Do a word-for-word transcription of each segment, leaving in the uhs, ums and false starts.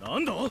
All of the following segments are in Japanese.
なんだ。お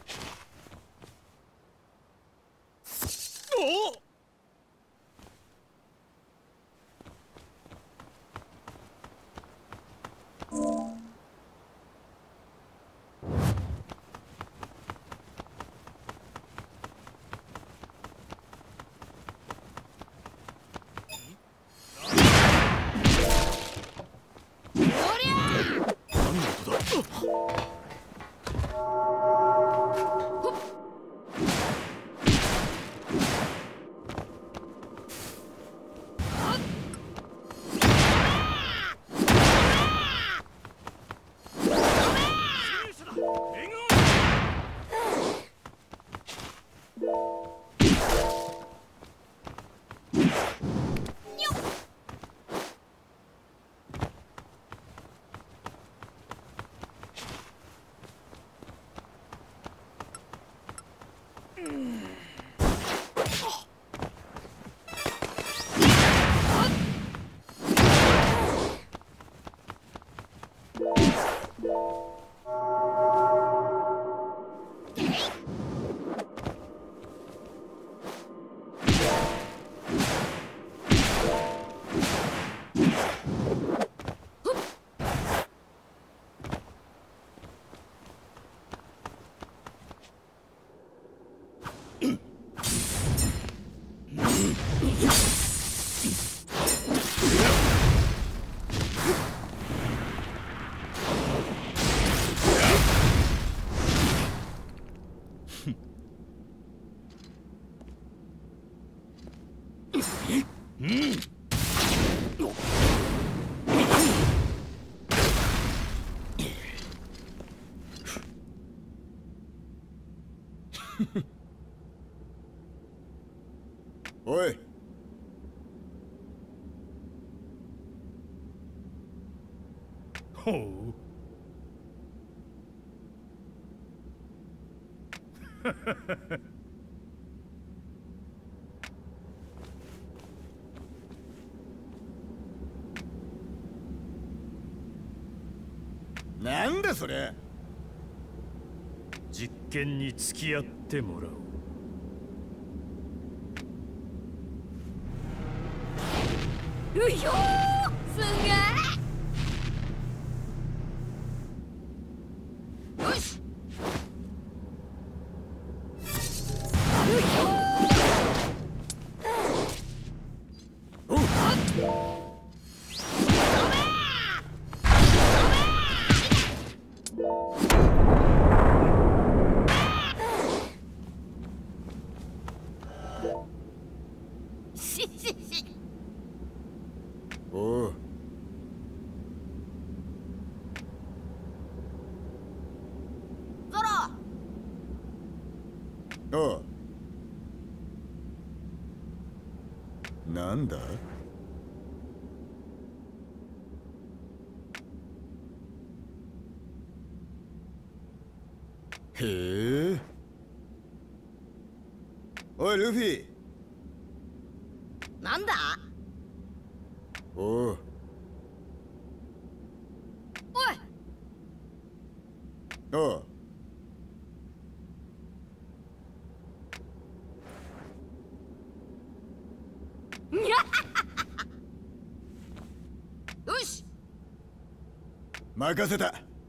おい。 ほう。 なんだそれ。 実験に付き合ってもらおう。 うひょー、すんげー。よし。うひょー。おっ。 おう。 ゾロ。 おう。なんだ。へえ。おいルフィ。 なんだ。 おう。 おい。 おう。 よし。 任せた。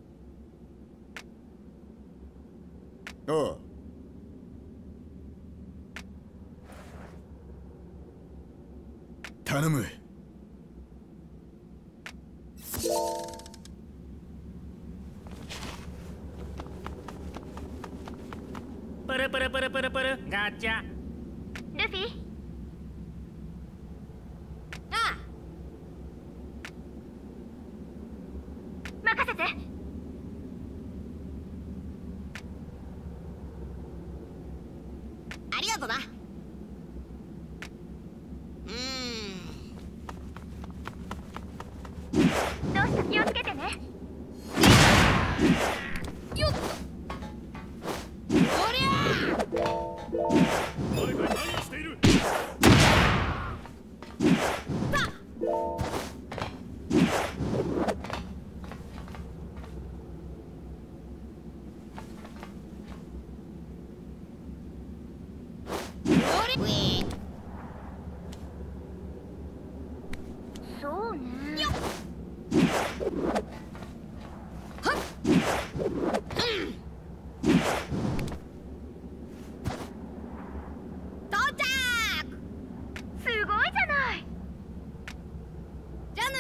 おう。頼む。 パラパラパラパラパラガチャ。 ルフィ。ああ。任せて。ありがとな。うーん。どうした、気をつけてね。よっと。おりゃー。 誰か何をしている。 そうね。よっ。はっ。うん。到着。すごいじゃない。ジャ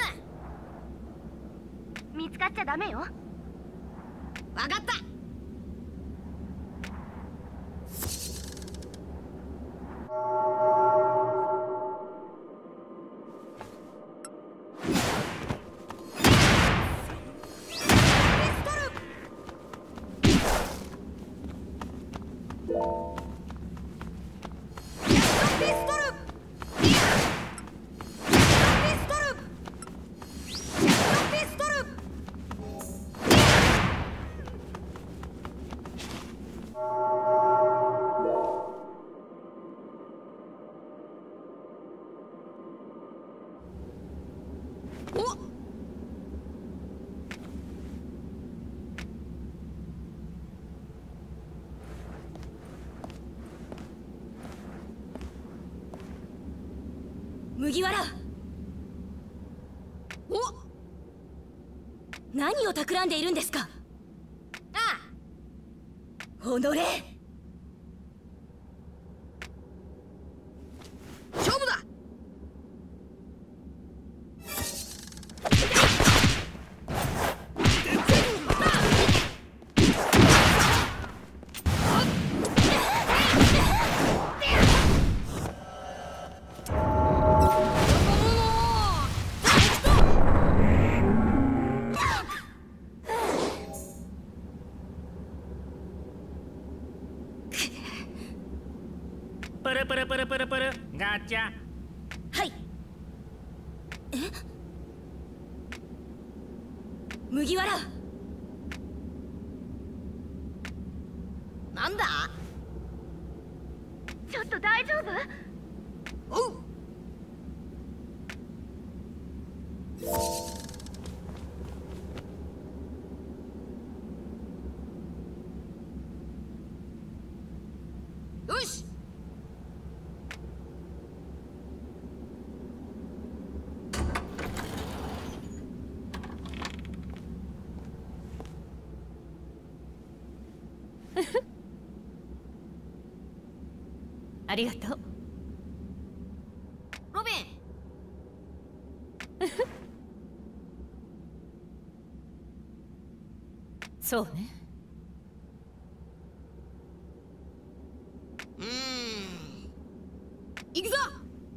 ム。見つかっちゃダメよ。わかった。麦わら。お、何を企んでいるんですか。ああ、おのれ。勝負だ。 パラパラパラパラパラガチャ。 はい。え、麦わら。なんだ。ちょっと大丈夫。おう。よし。ありがとう。ロビン。そうね。うーん。行くぞ。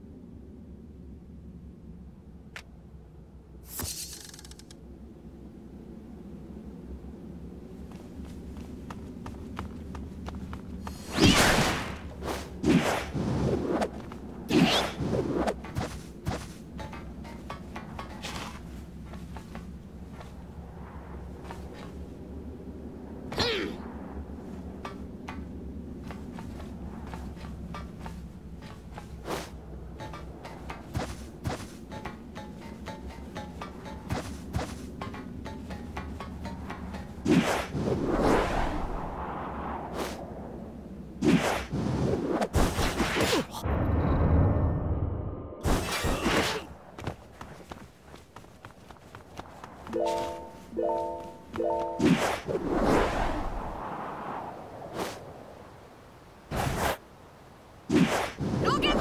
ロケット。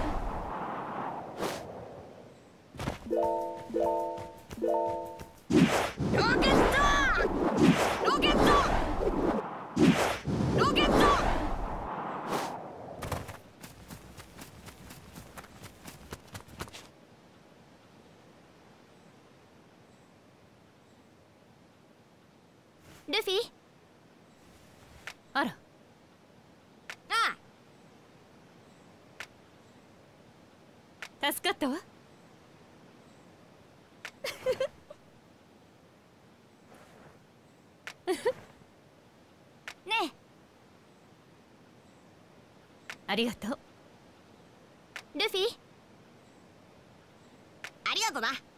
ロケット。ロケット。ロケット。ルフィ。あら。ああ。助かったわ。ねえ。ありがとう。ルフィ。ありがとな。